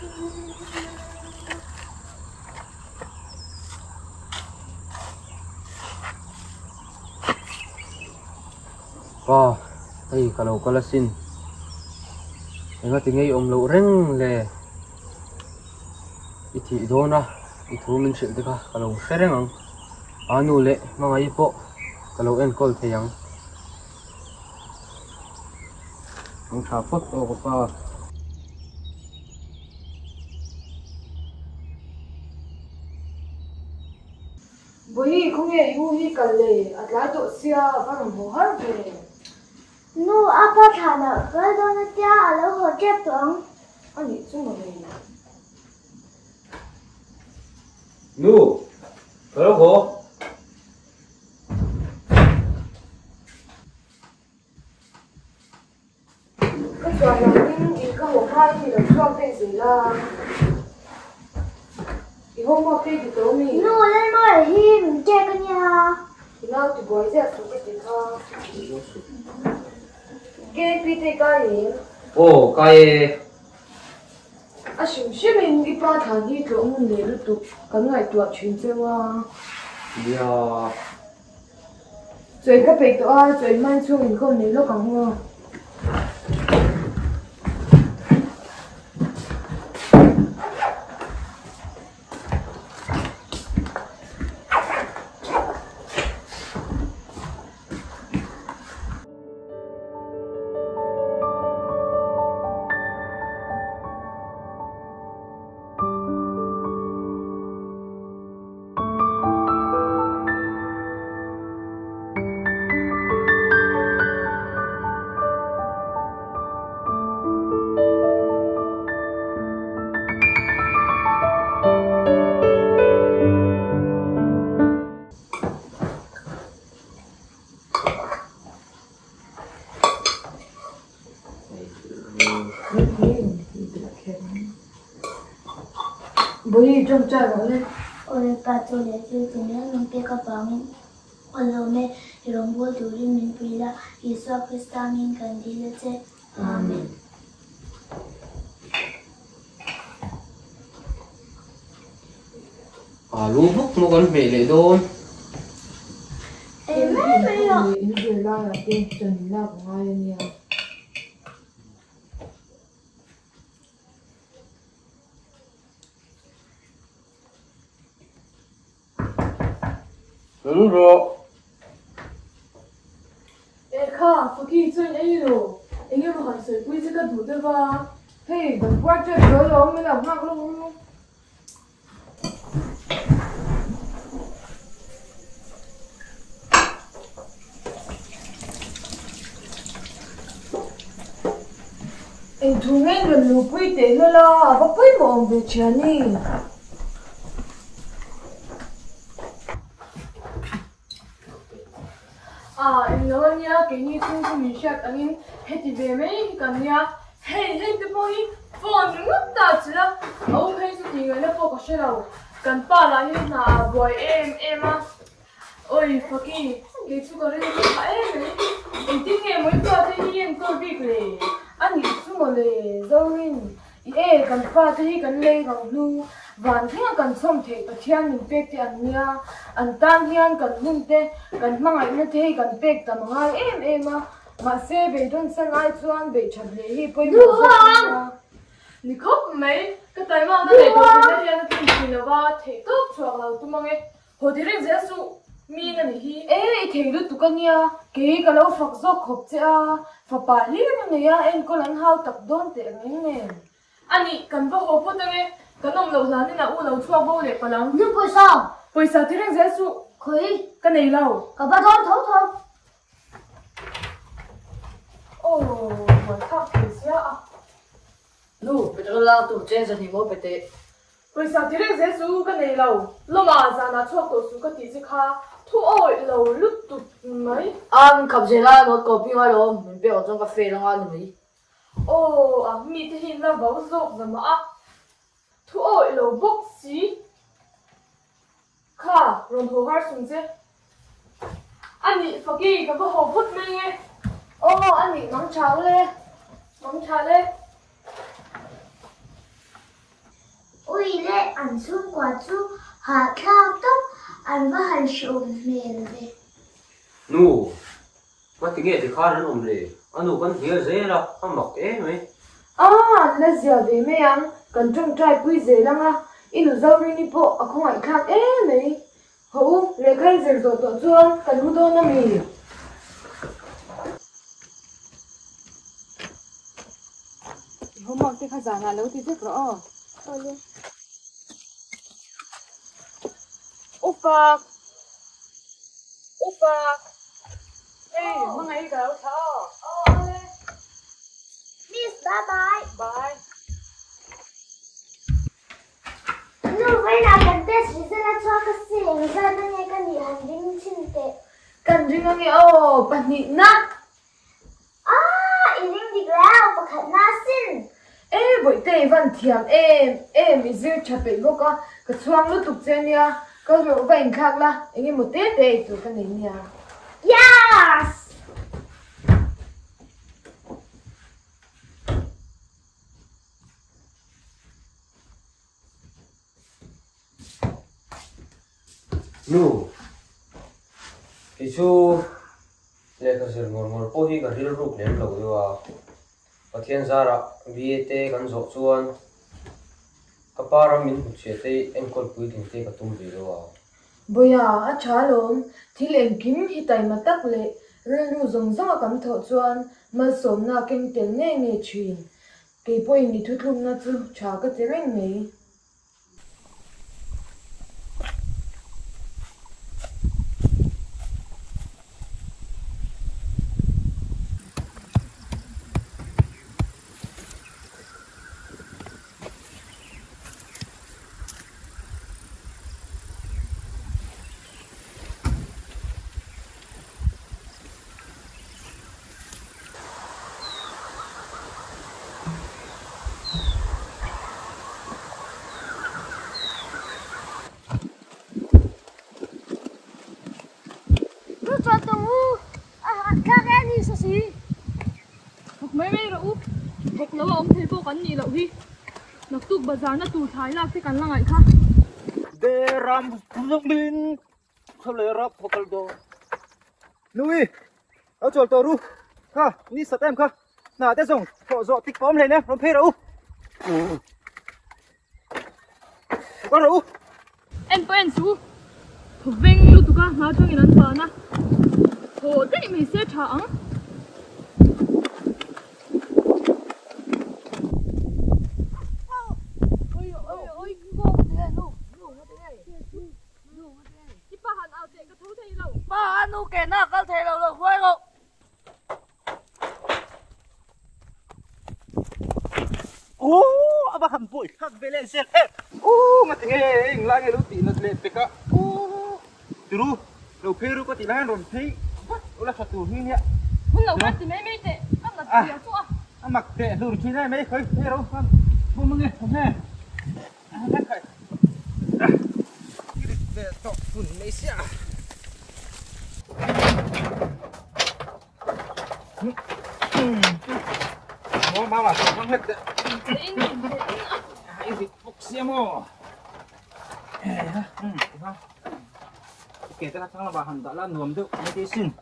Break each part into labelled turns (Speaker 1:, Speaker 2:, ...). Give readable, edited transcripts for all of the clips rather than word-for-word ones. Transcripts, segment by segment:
Speaker 1: Wow, đây kalau kalasin. Enggak tinggi lo reng le. Iti dona, itu mention deka kalau sereng ang anu le mga ipo kalau enkol tayang. Ang kapot o pa.
Speaker 2: Bui không nghe yêu hi cần lệ, à lại tổ xia vẫn hồ hở về.
Speaker 3: Nu apa thana cái đó nó tia à lâu hồ chết tưởng.
Speaker 2: Anh nghĩ chung một này.
Speaker 1: Nu, kalau ho.
Speaker 2: Cái trò này nhưng ý cái hồ hai thì là cho cái gì là. Ý hôm qua cái thì tối mình.
Speaker 3: Nu lên nói hi mình chơi cái nhà.
Speaker 2: Thì nào thì bói ra số cái gì thôi. Cái pite cái gì?
Speaker 1: Oh, kaya.
Speaker 2: À xem mình đi ba tháng đi chỗ mình để lúc tụ cái ngày tụ chuyến chơi qua.
Speaker 1: Ya.
Speaker 2: Rồi cái bể tụ rồi mang xuống mình không để lúc càng hoa. Bui trong chai vào lên.
Speaker 3: Ôi bà tôi lấy chữ từ nhớ nông kia các bạn mình. Ôi lâu nè, thì rồng bố chủ đi mình vì là Yeshua Christa mình cần đi lên chết. Amen.
Speaker 1: Lubuk mo kan pili doon.
Speaker 3: Em mấy rồi.
Speaker 2: Những điều lo là tên Trần là của ai nha.
Speaker 1: Đúng rồi.
Speaker 2: Ê kha, phải khi chơi ấy rồi. Anh em hỏi sự quý sẽ cất thủ được không? Hey, đừng qua chơi rồi mới làm hăng luôn. Anh thu nghe gần lũ quý tế luôn là, bắt quý một ông về chén đi. Anh nói nha, cái như không có mình sẽ anh em hết thì về mấy cái nha. Hey, cái bôi phone ngất ta chứ là, ông hay sự gì người nó có sẽ đâu. Cần pa là như là boy em á. Ôi, Faki, cái chú có đến phải em ấy. Anh tin nghe mới qua thế thì em tôi biết lệ. Anh nghĩ chú mà lệ dâu lên. Ê, cần pa thế thì cần lệ bằng lu. Và thế cần xong thế, và thiên mình biết thì anh nha. Anh tan thiên cần hôn thế, cần mang ảnh nó thế cần biết tầm ngay em á. Mà xe về đơn sang ai cho anh về chặt lệ hi bôi mồ dâu. Nhi khóc mấy, cái tay mà nó để đồ thế này nó tìm gì nó va thế tốt cho là tụi mang ấy. Hồi thế này dễ su. Mi nè hi. Ê, thế lúc tụi con nha, cái lâu phật dốc khóc chứ à. Phật bà lý nè ya, em có lần hao tập đón tệ ngay nè. Anh ý, cần vào hộp thôi nghe. Cần ông lâu giá nên là u lâu chua vô để bà lắng.
Speaker 3: Nhưng bởi sao?
Speaker 2: Bởi sao thế này dễ su.
Speaker 3: Khởi.
Speaker 2: Cái này lâu.
Speaker 3: Cả ba thôn thấu thôi.
Speaker 2: Ồ, mà thắc thì sẽ à.
Speaker 4: Nu, bây giờ là tụi trên dân thì mua bể tệ.
Speaker 2: Bởi sao thế này dễ su cái này lâu. Lâu mà ra nà chua tổ su cái tí chứ khá. Thu ôi lâu lúc tụt mấy.
Speaker 4: Anh cầm xe là nó có pin hoa rồi, mình biết ở trong cà phê đang ăn gì.
Speaker 2: Ồ, à, mi thế hình là báo rộp rồi mà. Thu ôi lâu bốc xí. Khá, rồi hồ hát xuống chứ. Anh ý, phải kì, cái hồ phút mê nghe. Ô, anh ý, mắng cháo lên. Mắng cháo lên.
Speaker 3: ăn xuống quả chú hạt thao tóc ăn và hành sụn mềm về
Speaker 1: nu mà tiếng nghe thì khá lắm ông lệ anh nu con thiếu dễ là anh mặc ế mấy
Speaker 2: à là giờ về mấy anh cần trông trai quý dễ lắm à ilu dâu ri ni po à không ai khác mấy hữu lệ khai dễ rồi tổ chuông cần hữu đô nami hôm mặc thì khai giả là lâu thì rất rõ Ufa hey mga ikaw sao
Speaker 3: Miss bye bye
Speaker 2: bye
Speaker 3: nu phải là cần test chỉ sẽ là cho cái gì người ta đang nghe cái gì hành tinh trên tệ
Speaker 2: cần gì ngang ô bạn nhị nát
Speaker 3: à ý định gì lao và khẩn na xin
Speaker 2: ê buổi tây văn thiam em mi dư chặt bị gốc cái chuang lúc tục trên nha có lỗ vành khác là anh em một tết đây tụi cái này nha
Speaker 3: yes
Speaker 1: nu cái chú lệ cái sự ngồi ngồi po hi cái ril ruk lên lâu rồi và thiên gia ra VAT kan zo chuan kapara min che te en kol pui ting te ka tum ve lo
Speaker 2: boya a cha lom thil em kim hi tai ma tak le rel lu zong zong kam tho chuan mal som na keng tel nge nge thin ke poi ni thu thlum na chu cha ka te reng nei
Speaker 3: cho tông u các em đi sao xí
Speaker 2: học mấy rồi học lâu ông thấy vô cắn nhị lậu đi nó tụt bờ giá nó tụt thái là cái cắn là ngày khác
Speaker 5: de ram puzong bin khole rap hokal do nui au chol to ru ha ni satem kha na te song tho zo tik pom le ne rom phe ru con ru
Speaker 2: em phải em su học vinh lúc tụi nó trong cái nón na hồ đấy mình sẽ thẳng
Speaker 4: ba anh nu kẻ nào có thể đâu được quay không
Speaker 5: ô aba ham boy khak velen sel e ô ngat nge ing la nge lu ti na le peka ô turu lo phe ru ko ti la rom thei ola satu hi nya
Speaker 2: hun lâu mắt thì mấy mấy tệ các là tiền số
Speaker 5: à mặc tệ lu chi này mấy khơi phe ru bu mưng nge không nè nè khơi về to phun mấy xia ô mama không hết đấy cái gì bốc xia mò kể ra thằng là bà hẳn đã là nuông được mấy cái xin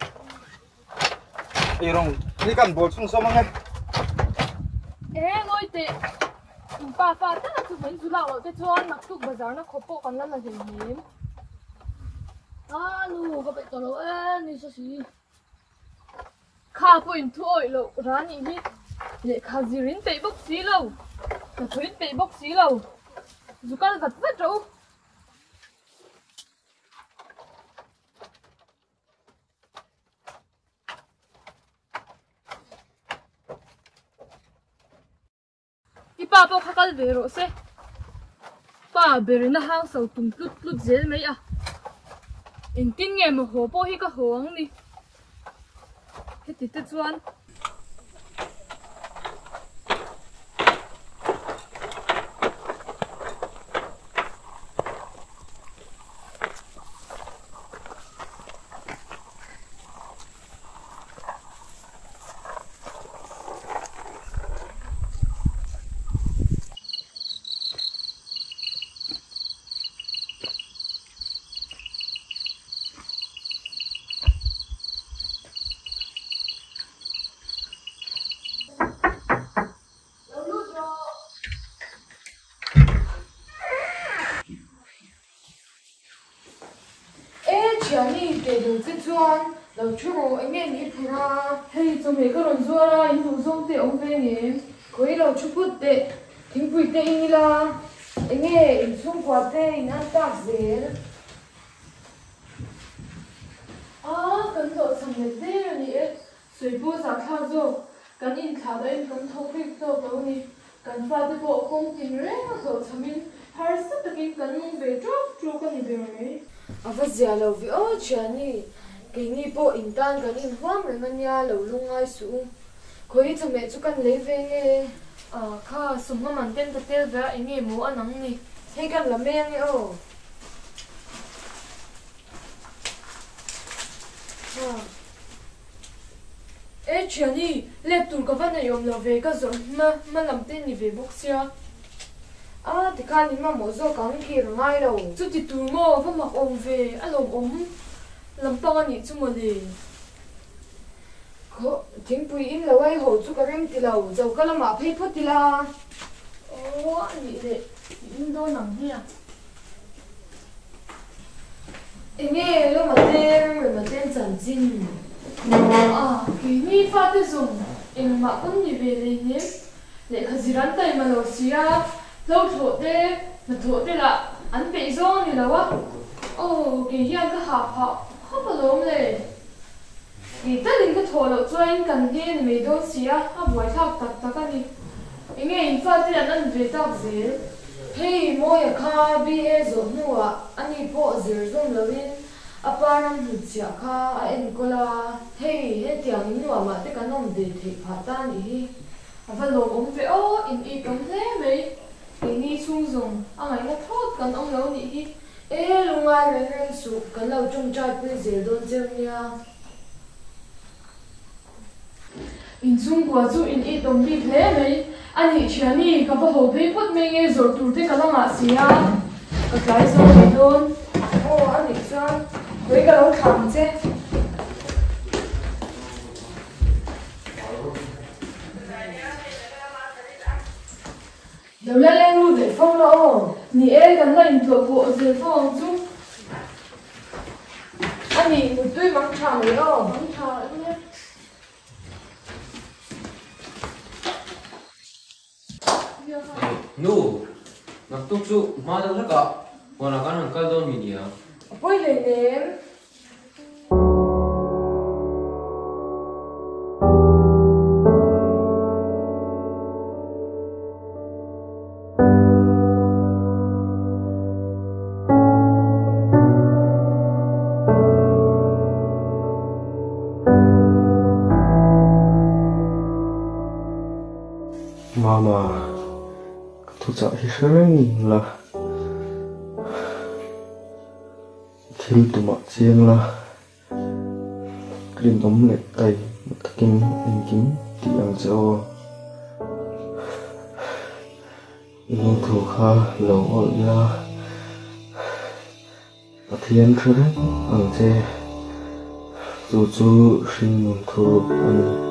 Speaker 5: đi rong đi cần bổ sung số mang hết
Speaker 2: ê ngồi tệ bà tất cả thứ mấy thứ nào cái cho mặc tụt bờ giá nó khó bộ còn là gì nhỉ
Speaker 4: nu có bị tao đâu em đi sao xí
Speaker 2: khá point thôi lộ ra nhỉ để khá gì đến tệ bốc xí lâu nó thấy tệ bốc xí lâu dù con vật rất râu ipa po khakal vero se pa berina hang sau tum tlut tlut zel mai a in tin nge mo ho po hi ka hoang ni heti te chuan chuan lo churo anh nghe nghĩ thế ra hey cho mấy cái lần xưa ra anh thủ xong thì ông về nhỉ coi lo chụp bút tệ thính quỷ tệ như là anh nghe anh xuống quạt tệ anh ăn tạc dễ cần thọ sắm lấy dễ rồi nhỉ suy bút giả khao rồi cần in thảo đấy cần thâu phim rồi đâu nhỉ cần pha tới bộ không tìm rẽ thọ sắm in hay sắp được in cần mong về chút cần đi về rồi
Speaker 4: Ava zia lo vi o chani ke ni po intan kan in hwam re mania lo lungai su khoi chu me chu kan le ve nge
Speaker 2: kha summa man ten ta tel ga enge mo anang ni
Speaker 4: hei kan la me nge o
Speaker 2: chani laptop ka van yom lo ve ka zon ma lam ten ni ve box ya
Speaker 4: ti kan ni ma mo zo kan ki ngai lo
Speaker 2: chu ti tur mo va mak om ve alom om lam pang ani chu mo le
Speaker 4: ko thing pui in lo ai ho chu ka rem ti lo zo ka la ma phei phot ti la
Speaker 2: ani le in do nang hi
Speaker 4: enge lo ma ten chan jin
Speaker 2: ki ni fa te zum in ma kun ni ve le ni le khaziran tai ma lo sia lo tho te ma tho te la an pe zo ni la wa ki hian ka ha pa lom le ki ta ling ka tho lo join kan he ni me do sia ha buai thak tak tak ani enge in fa te an ve tak zel
Speaker 4: hei mo ya kha bi e zo nuwa ani po zir zom lovin aparam hutsia kha a en kola hei he tiang nuwa ma te kanom de the pha ta ni hi
Speaker 2: avalom om ve o in I kam hle mei ni chung zong angai na thot kan ong lo ni hi
Speaker 4: e lunga ren su kan lo chung chai pui zel don chem nia
Speaker 2: in chung kwa chu in I tom bi hle mei ani chiani ka va ho phei phot me nge zor tur te kalanga sia ka tlai zo ni don
Speaker 4: ani chuan koi ka lo thang che
Speaker 2: lo la leng lu de phong lo ni e kan la in tho bo zel phong chu
Speaker 4: ani mu tui mang thang le o
Speaker 2: mang tha ne
Speaker 1: Nu, nak tuk su ma da ka wana kan angkal don media.
Speaker 4: poi le nem
Speaker 5: Mama, tu tak sering lah. Khi tu mak chiang lah. Krim ấm lệ tay, takin anh kính tiang cho. Ini tu kha lâu ở ya. Thiên sering ang che. Chú sinh môn thu anh.